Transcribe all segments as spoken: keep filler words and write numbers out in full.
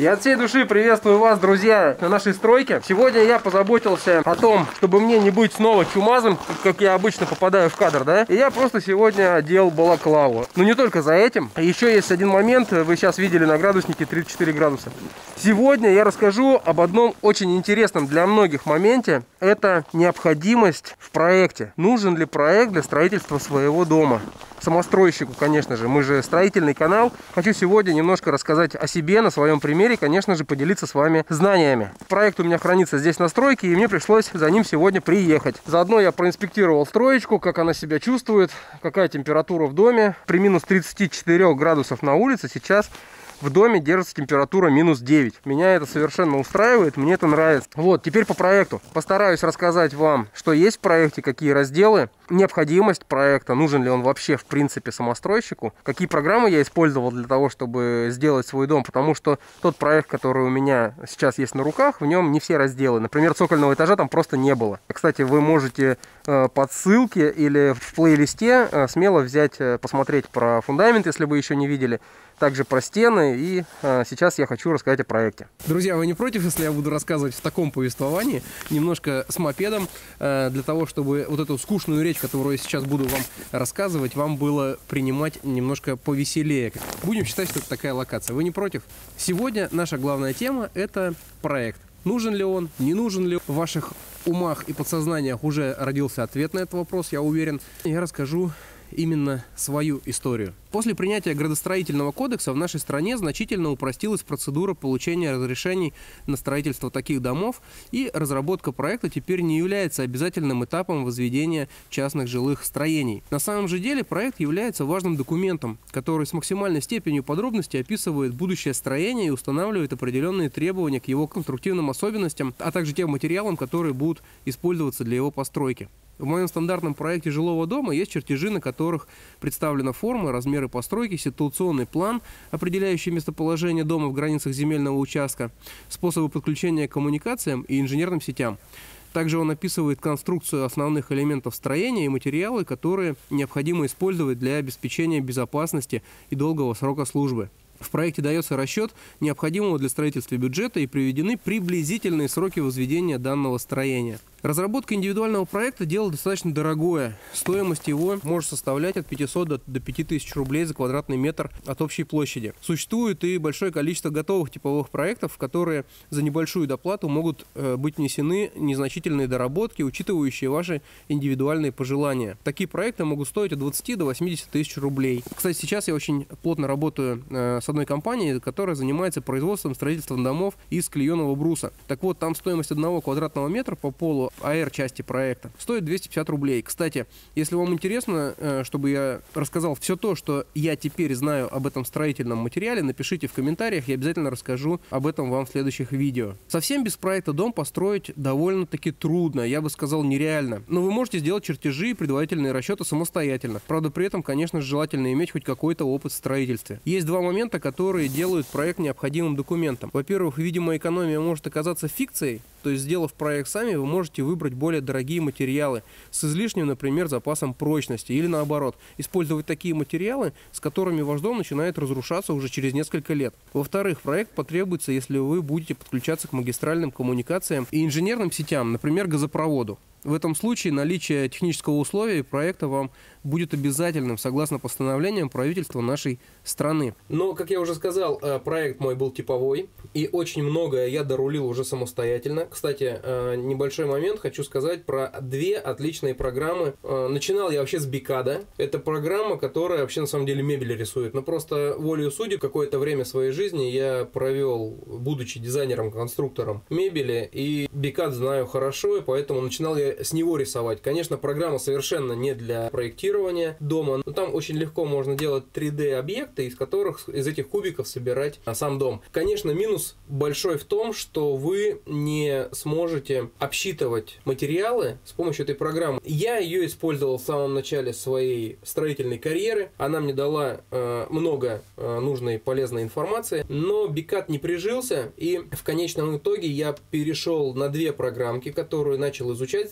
Я от всей души приветствую вас, друзья, на нашей стройке. Сегодня я позаботился о том, чтобы мне не быть снова чумазом, как я обычно попадаю в кадр, да? И я просто сегодня одел балаклаву. Но не только за этим. Еще есть один момент, вы сейчас видели на градуснике тридцать четыре градуса. Сегодня я расскажу об одном очень интересном для многих моменте. Это необходимость в проекте. Нужен ли проект для строительства своего дома? Самостройщику, конечно же, мы же строительный канал. Хочу сегодня немножко рассказать о себе на своем примере, конечно же, поделиться с вами знаниями. Проект у меня хранится здесь на стройке, и мне пришлось за ним сегодня приехать. Заодно я проинспектировал строечку, как она себя чувствует, какая температура в доме. При минус тридцати четырёх градусах на улице сейчас в доме держится температура минус девять. Меня это совершенно устраивает, мне это нравится. Вот, теперь по проекту. Постараюсь рассказать вам, что есть в проекте, какие разделы, необходимость проекта, нужен ли он вообще в принципе самостройщику, какие программы я использовал для того, чтобы сделать свой дом, потому что тот проект, который у меня сейчас есть на руках, в нем не все разделы. Например, цокольного этажа там просто не было. Кстати, вы можете э, по ссылке или в плейлисте э, смело взять, э, посмотреть про фундамент, если вы еще не видели. Также про стены, и э, сейчас я хочу рассказать о проекте. Друзья, вы не против, если я буду рассказывать в таком повествовании, немножко с мопедом, э, для того, чтобы вот эту скучную речь, которую я сейчас буду вам рассказывать, вам было принимать немножко повеселее. Будем считать, что это такая локация. Вы не против? Сегодня наша главная тема – это проект. Нужен ли он, не нужен ли? В ваших умах и подсознаниях уже родился ответ на этот вопрос, я уверен. Я расскажу именно свою историю. После принятия градостроительного кодекса в нашей стране значительно упростилась процедура получения разрешений на строительство таких домов, и разработка проекта теперь не является обязательным этапом возведения частных жилых строений. На самом же деле проект является важным документом, который с максимальной степенью подробности описывает будущее строение и устанавливает определенные требования к его конструктивным особенностям, а также тем материалам, которые будут использоваться для его постройки. В моем стандартном проекте жилого дома есть чертежи, на которых представлена форма, размеры постройки, ситуационный план, определяющий местоположение дома в границах земельного участка, способы подключения к коммуникациям и инженерным сетям. Также он описывает конструкцию основных элементов строения и материалы, которые необходимо использовать для обеспечения безопасности и долгого срока службы. В проекте дается расчет необходимого для строительства бюджета и приведены приблизительные сроки возведения данного строения. Разработка индивидуального проекта – дело достаточно дорогое. Стоимость его может составлять от пятисот до пяти тысяч рублей за квадратный метр от общей площади. Существует и большое количество готовых типовых проектов, в которые за небольшую доплату могут э, быть внесены незначительные доработки, учитывающие ваши индивидуальные пожелания. Такие проекты могут стоить от двадцати до восьмидесяти тысяч рублей. Кстати, сейчас я очень плотно работаю э, с одной компанией, которая занимается производством, строительством домов из клееного бруса. Так вот, там стоимость одного квадратного метра по полу АР-части проекта стоит двести пятьдесят рублей. Кстати, если вам интересно, чтобы я рассказал все то, что я теперь знаю об этом строительном материале, напишите в комментариях, я обязательно расскажу об этом вам в следующих видео. Совсем без проекта дом построить довольно-таки трудно, я бы сказал нереально. Но вы можете сделать чертежи и предварительные расчеты самостоятельно. Правда, при этом, конечно же, желательно иметь хоть какой-то опыт в строительстве. Есть два момента, которые делают проект необходимым документом. Во-первых, видимо, экономия может оказаться фикцией, то есть, сделав проект сами, вы можете выбрать более дорогие материалы с излишним, например, запасом прочности, или наоборот, использовать такие материалы, с которыми ваш дом начинает разрушаться уже через несколько лет. Во-вторых, проект потребуется, если вы будете подключаться к магистральным коммуникациям и инженерным сетям, например, газопроводу. В этом случае наличие технического условия проекта вам будет обязательным, согласно постановлениям правительства нашей страны. Но, как я уже сказал, проект мой был типовой, и очень многое я дорулил уже самостоятельно. Кстати, небольшой момент, хочу сказать про две отличные программы. Начинал я вообще с Бикада. Это программа, которая вообще на самом деле мебель рисует. Но просто волею судеб какое-то время своей жизни я провел, будучи дизайнером-конструктором мебели, и Бикад знаю хорошо, и поэтому начинал я с него рисовать. Конечно, программа совершенно не для проектирования дома, но там очень легко можно делать три дэ объекты, из которых, из этих кубиков собирать сам дом. Конечно, минус большой в том, что вы не сможете обсчитывать материалы с помощью этой программы. Я ее использовал в самом начале своей строительной карьеры. Она мне дала э, много э, нужной полезной информации, но Бикад не прижился, и в конечном итоге я перешел на две программки, которые начал изучать.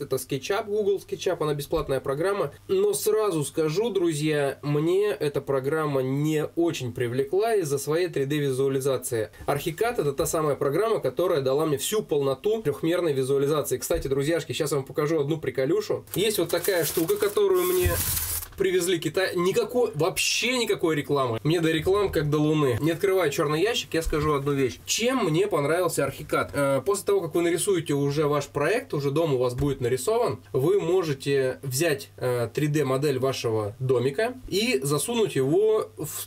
это SketchUp, Google SketchUp, она бесплатная программа. Но сразу скажу, друзья, мне эта программа не очень привлекла из-за своей три дэ визуализации. Archicad — это та самая программа, которая дала мне всю полноту трехмерной визуализации. Кстати, друзьяшки, сейчас я вам покажу одну приколюшу. Есть вот такая штука, которую мне привезли Китай. Никакой, вообще никакой рекламы. Мне до реклам как до луны. Не открывая черный ящик, я скажу одну вещь. Чем мне понравился Archicad? Э, после того, как вы нарисуете уже ваш проект, уже дом у вас будет нарисован, вы можете взять э, три дэ модель вашего домика и засунуть его в...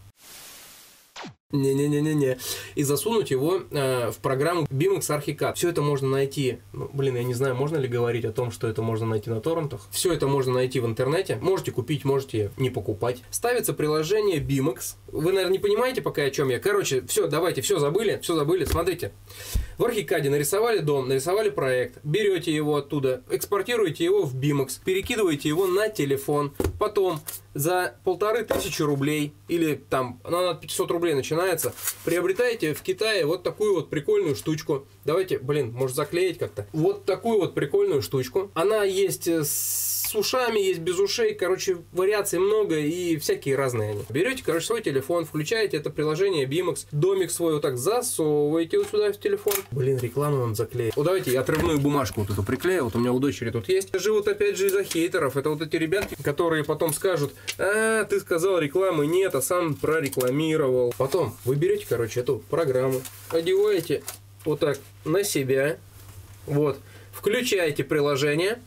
Не-не-не-не-не. И засунуть его э, в программу BIMX Archicad. Все это можно найти. Ну, блин, я не знаю, можно ли говорить о том, что это можно найти на торрентах. Все это можно найти в интернете. Можете купить, можете не покупать. Ставится приложение BIMX. Вы, наверное, не понимаете пока, о чем я. Короче, все, давайте, все забыли, все забыли. Смотрите. В Archicad нарисовали дом, нарисовали проект. Берете его оттуда, экспортируете его в BIMX, перекидываете его на телефон. Потом за полторы тысячи рублей, или там, ну, она от пятисот рублей начинается, приобретаете в Китае вот такую вот прикольную штучку. Давайте, блин, может заклеить как-то. Вот такую вот прикольную штучку. Она есть с ушами, есть без ушей. Короче, вариаций много и всякие разные они. Берете, короче, свой телефон, включаете это приложение BIMX, домик свой вот так засовываете вот сюда в телефон. Блин, рекламу он заклеит. Вот давайте я отрывную бумажку вот эту приклею. Вот у меня у дочери тут есть. Живут опять же из-за хейтеров. Это вот эти ребятки, которые потом скажут: а, ты сказал, рекламы нет, а сам прорекламировал. Потом вы берете, короче, эту программу, одеваете вот так на себя, вот, включаете приложение,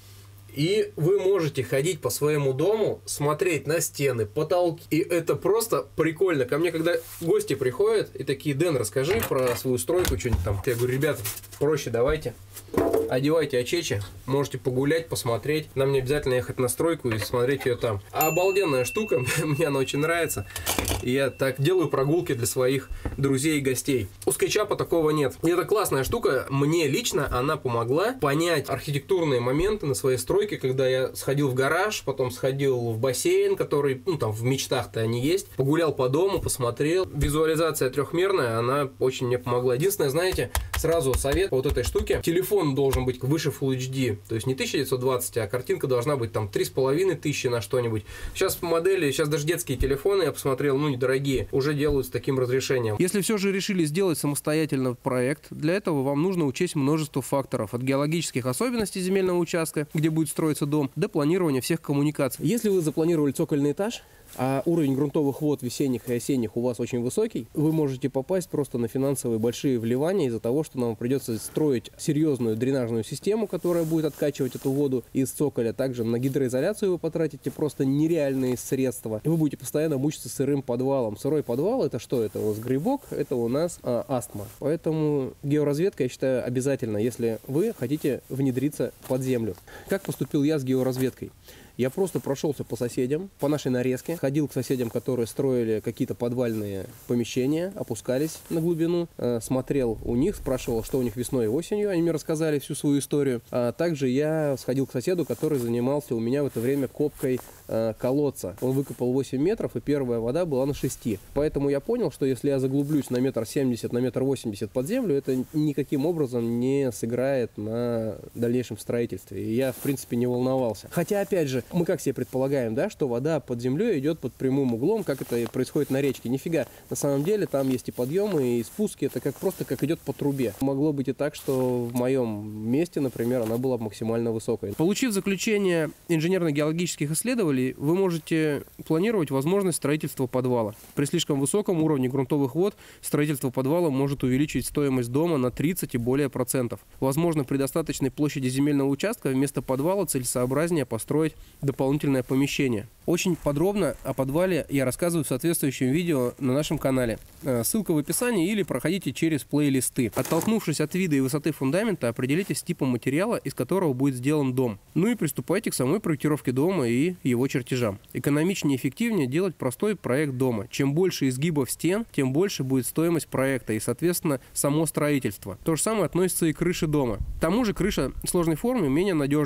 и вы можете ходить по своему дому, смотреть на стены, потолки. И это просто прикольно. Ко мне, когда гости приходят и такие: Дэн, расскажи про свою стройку, что-нибудь там. Я говорю: ребята, проще давайте. Одевайте очечи, можете погулять, посмотреть. Нам не обязательно ехать на стройку и смотреть ее там. А обалденная штука, мне она очень нравится. И я так делаю прогулки для своих друзей и гостей. У SketchUp такого нет. И это классная штука. Мне лично она помогла понять архитектурные моменты на своей стройке, когда я сходил в гараж, потом сходил в бассейн, который, ну, там в мечтах-то они есть. Погулял по дому, посмотрел. Визуализация трехмерная, она очень мне помогла. Единственное, знаете, сразу совет по вот этой штуке. Телефон должен быть выше Full эйч ди. То есть не тысяча девятьсот двадцать, а картинка должна быть там три с половиной тысячи на что-нибудь. Сейчас модели, сейчас даже детские телефоны, я посмотрел, ну, недорогие, уже делают с таким разрешением. Если все же решили сделать самостоятельно проект, для этого вам нужно учесть множество факторов. От геологических особенностей земельного участка, где будет строиться дом, до планирования всех коммуникаций. Если вы запланировали цокольный этаж, а уровень грунтовых вод весенних и осенних у вас очень высокий, вы можете попасть просто на финансовые большие вливания из-за того, что нам придется строить серьезную дренажную систему, которая будет откачивать эту воду из цоколя. Также на гидроизоляцию вы потратите просто нереальные средства. И вы будете постоянно мучиться сырым подвалом. Сырой подвал — это что? Это у нас грибок, это у нас а, астма. Поэтому георазведка, я считаю, обязательно, если вы хотите внедриться под землю. Как поступил я с георазведкой? Я просто прошелся по соседям, по нашей нарезке, ходил к соседям, которые строили какие-то подвальные помещения, опускались на глубину, э, смотрел у них, спрашивал, что у них весной и осенью, они мне рассказали всю свою историю. А также я сходил к соседу, который занимался у меня в это время копкой э, колодца. Он выкопал восемь метров, и первая вода была на шести. Поэтому я понял, что если я заглублюсь на метр семьдесят, на метр восемьдесят под землю, это никаким образом не сыграет на дальнейшем строительстве. И я, в принципе, не волновался. Хотя, опять же, мы как себе предполагаем, да, что вода под землей идет под прямым углом, как это происходит на речке. Нифига. На самом деле там есть и подъемы, и спуски. Это как просто как идет по трубе. Могло быть и так, что в моем месте, например, она была максимально высокой. Получив заключение инженерно-геологических исследований, вы можете планировать возможность строительства подвала. При слишком высоком уровне грунтовых вод строительство подвала может увеличить стоимость дома на тридцать и более процентов. Возможно, при достаточной площади земельного участка вместо подвала целесообразнее построить дополнительное помещение. Очень подробно о подвале я рассказываю в соответствующем видео на нашем канале. Ссылка в описании или проходите через плейлисты. Оттолкнувшись от вида и высоты фундамента, определитесь с типом материала, из которого будет сделан дом. Ну и приступайте к самой проектировке дома и его чертежам. Экономичнее и эффективнее делать простой проект дома. Чем больше изгибов стен, тем больше будет стоимость проекта и, соответственно, само строительство. То же самое относится и к крыше дома. К тому же крыша сложной формы менее надежна.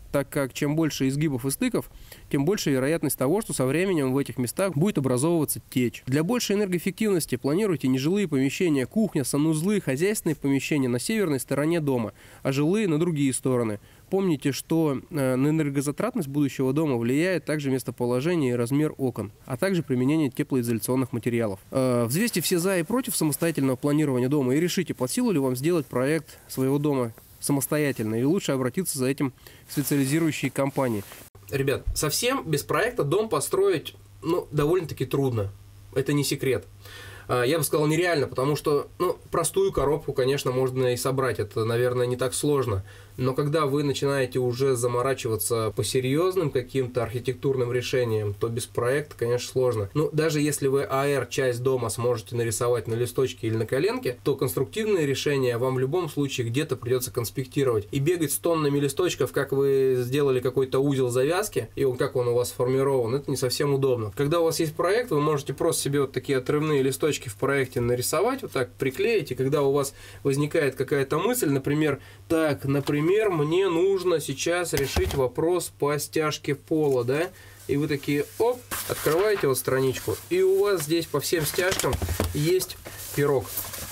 так как чем больше изгибов и стыков, тем больше вероятность того, что со временем в этих местах будет образовываться течь. Для большей энергоэффективности планируйте нежилые помещения, кухня, санузлы, хозяйственные помещения на северной стороне дома, а жилые на другие стороны. Помните, что на энергозатратность будущего дома влияет также местоположение и размер окон, а также применение теплоизоляционных материалов. Взвесьте все за и против самостоятельного планирования дома и решите, под силу ли вам сделать проект своего дома самостоятельно, или лучше обратиться за этим в специализирующие компании. Ребят, совсем без проекта дом построить, ну, довольно-таки трудно. Это не секрет. Я бы сказал, нереально, потому что, ну, простую коробку, конечно, можно и собрать. Это, наверное, не так сложно. Но когда вы начинаете уже заморачиваться по серьезным каким-то архитектурным решениям, то без проекта, конечно, сложно. Ну, даже если вы АР часть дома сможете нарисовать на листочке или на коленке, то конструктивные решения вам в любом случае где-то придется конспектировать. И бегать с тоннами листочков, как вы сделали какой-то узел завязки, и он, как он у вас сформирован, это не совсем удобно. Когда у вас есть проект, вы можете просто себе вот такие отрывные листочки в проекте нарисовать, вот так приклеить, и когда у вас возникает какая-то мысль, например, так, например, мне нужно сейчас решить вопрос по стяжке пола, да, и вы такие, оп, открываете вот страничку, и у вас здесь по всем стяжкам есть пирог.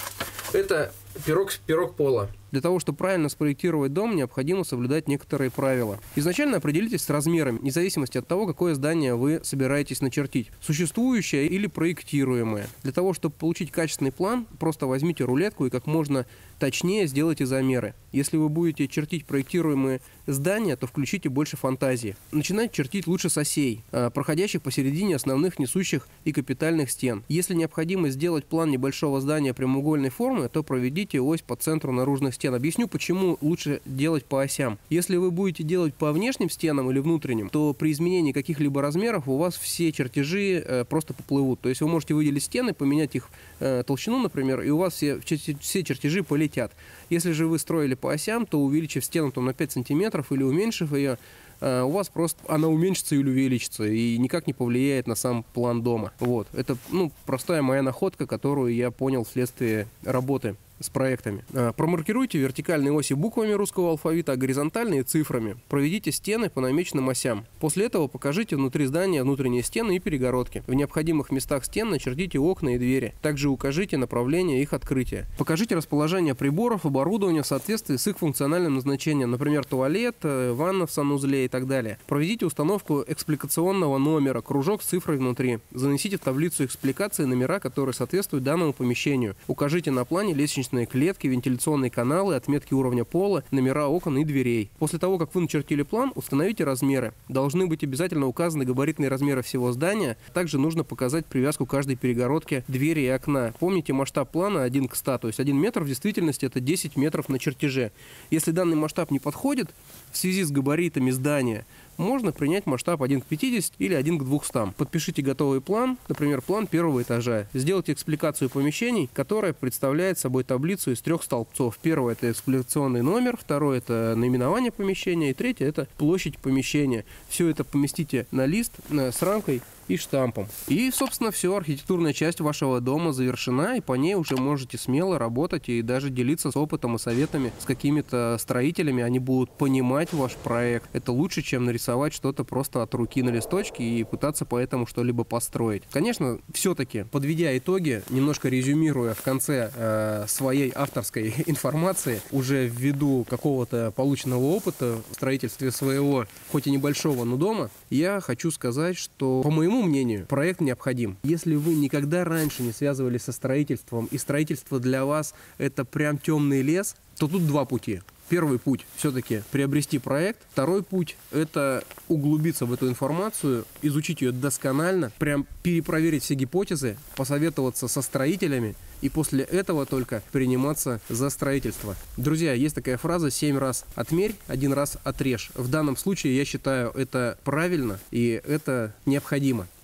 Это пирог, пирог пола. Для того, чтобы правильно спроектировать дом, необходимо соблюдать некоторые правила. Изначально определитесь с размерами, вне зависимости от того, какое здание вы собираетесь начертить. Существующее или проектируемое. Для того, чтобы получить качественный план, просто возьмите рулетку и как можно точнее сделайте замеры. Если вы будете чертить проектируемые здания, то включите больше фантазии. Начинайте чертить лучше с осей, проходящих посередине основных несущих и капитальных стен. Если необходимо сделать план небольшого здания прямоугольной формы, то проведите ось по центру наружных стен. Объясню, почему лучше делать по осям. Если вы будете делать по внешним стенам или внутренним, то при изменении каких-либо размеров у вас все чертежи э, просто поплывут. То есть вы можете выделить стены, поменять их э, толщину, например, и у вас все, все чертежи полетят. Если же вы строили по осям, то увеличив стену там, на пять сантиметров или уменьшив ее, э, у вас просто она уменьшится или увеличится и никак не повлияет на сам план дома. Вот. Это ну, простая моя находка, которую я понял вследствие работы с проектами. Промаркируйте вертикальные оси буквами русского алфавита, а горизонтальные цифрами. Проведите стены по намеченным осям. После этого покажите внутри здания внутренние стены и перегородки. В необходимых местах стен начертите окна и двери. Также укажите направление их открытия. Покажите расположение приборов, оборудования в соответствии с их функциональным назначением, например, туалет, ванна в санузле и так далее. Проведите установку экспликационного номера, кружок с цифрой внутри. Занесите в таблицу экспликации номера, которые соответствуют данному помещению. Укажите на плане лестничные клетки, вентиляционные каналы, отметки уровня пола, номера окон и дверей. После того, как вы начертили план, установите размеры. Должны быть обязательно указаны габаритные размеры всего здания. Также нужно показать привязку каждой перегородки, двери и окна. Помните масштаб плана один к ста, то есть один метр в действительности это десять метров на чертеже. Если данный масштаб не подходит в связи с габаритами здания, можно принять масштаб один к пятидесяти или один к двухстам. Подпишите готовый план, например, план первого этажа. Сделайте экспликацию помещений, которая представляет собой таблицу из трех столбцов. Первый – это экспликационный номер, второй – это наименование помещения, и третий – это площадь помещения. Все это поместите на лист с рамкой и штампом. И, собственно, все, архитектурная часть вашего дома завершена, и по ней уже можете смело работать и даже делиться с опытом и советами с какими-то строителями. Они будут понимать ваш проект. Это лучше, чем нарисовать что-то просто от руки на листочке и пытаться по этому что-либо построить. Конечно, все-таки, подведя итоги, немножко резюмируя в конце э, своей авторской информации, уже ввиду какого-то полученного опыта в строительстве своего, хоть и небольшого, но дома, я хочу сказать, что, по моему мнению, проект необходим. Если вы никогда раньше не связывались со строительством, и строительство для вас это прям темный лес, то тут два пути. Первый путь все-таки приобрести проект. Второй путь это углубиться в эту информацию, изучить ее досконально, прям перепроверить все гипотезы, посоветоваться со строителями и после этого только приниматься за строительство. Друзья, есть такая фраза: семь раз отмерь, один раз отрежь. В данном случае я считаю это правильно и это необходимо.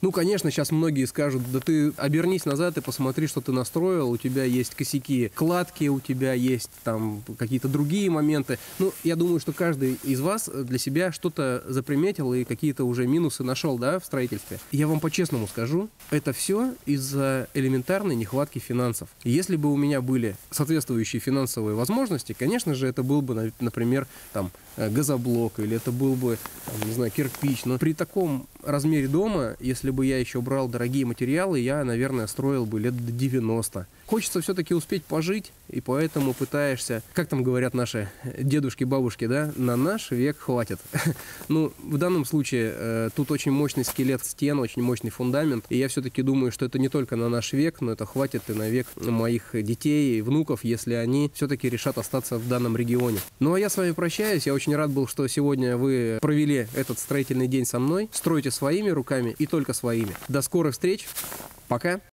Ну, конечно, сейчас многие скажут, да ты обернись назад и посмотри, что ты настроил, у тебя есть косяки кладки, у тебя есть там какие-то другие моменты. Ну, я думаю, что каждый из вас для себя что-то заприметил и какие-то уже минусы нашел, да, в строительстве. Я вам по-честному скажу, это все из-за элементарной нехватки финансов. Если бы у меня были соответствующие финансовые возможности, конечно же, это был бы, например, там, газоблок, или это был бы, там, не знаю, кирпич. Но при таком размере дома, если бы я еще брал дорогие материалы, я, наверное, строил бы лет до девяноста. Хочется все-таки успеть пожить, и поэтому пытаешься, как там говорят наши дедушки, бабушки, да, на наш век хватит. Ну, в данном случае э, тут очень мощный скелет стен, очень мощный фундамент, и я все-таки думаю, что это не только на наш век, но это хватит и на век моих детей и внуков, если они все-таки решат остаться в данном регионе. Ну, а я с вами прощаюсь, я очень рад был, что сегодня вы провели этот строительный день со мной. Стройте своими руками и только своими. До скорых встреч, пока!